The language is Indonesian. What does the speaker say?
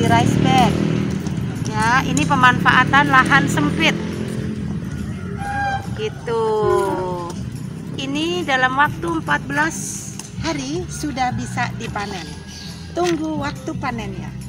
rice bed. Ya, ini pemanfaatan lahan sempit. Gitu. Ini dalam waktu 14 hari sudah bisa dipanen. Tunggu waktu panennya.